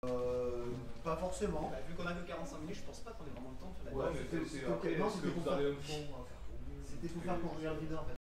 Pas forcément. Vu qu'on a que 45 minutes, je pense pas qu'on ait vraiment le temps de faire la Ouais, vidéo. c'était pour faire courir le vidéo en fait.